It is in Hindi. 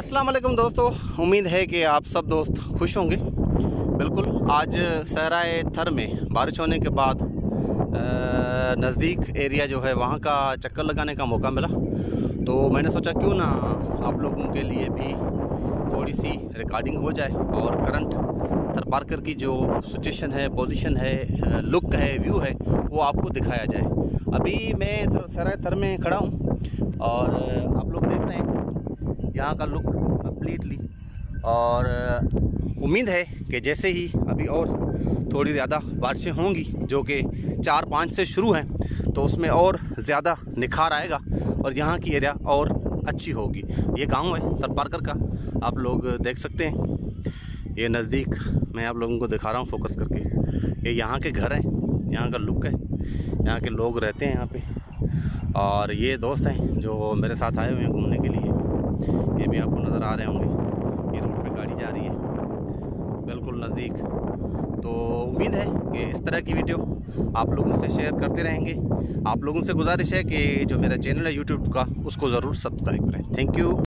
अस्सलाम वालेकुम दोस्तों, उम्मीद है कि आप सब दोस्त खुश होंगे। बिल्कुल, आज सहराए थर में बारिश होने के बाद नज़दीक एरिया जो है वहाँ का चक्कर लगाने का मौका मिला, तो मैंने सोचा क्यों ना आप लोगों के लिए भी थोड़ी सी रिकॉर्डिंग हो जाए और करंट थर पार्कर की जो सिचुएशन है, पोजीशन है, लुक है, व्यू है, वो आपको दिखाया जाए। अभी मैं सहराए थर में खड़ा हूँ और आप लोग देख रहे हैं यहाँ का लुक कम्प्लीटली। और उम्मीद है कि जैसे ही अभी और थोड़ी ज़्यादा बारिशें होंगी जो कि 4-5 से शुरू हैं, तो उसमें और ज़्यादा निखार आएगा और यहाँ की एरिया और अच्छी होगी। ये गांव है थर पार्कर का, आप लोग देख सकते हैं। ये नज़दीक मैं आप लोगों को दिखा रहा हूँ फोकस करके। ये यहाँ के घर हैं, यहाँ का लुक है, यहाँ के लोग रहते हैं यहाँ पे। और ये दोस्त हैं जो मेरे साथ आए हुए हैं घूमने के लिए, ये भी आपको नज़र आ रहे होंगे। ये रोड पे गाड़ी जा रही है बिल्कुल नज़दीक। तो उम्मीद है कि इस तरह की वीडियो आप लोगों से शेयर करते रहेंगे। आप लोगों से गुजारिश है कि जो मेरा चैनल है यूट्यूब का, उसको ज़रूर सब्सक्राइब करें। Thank you.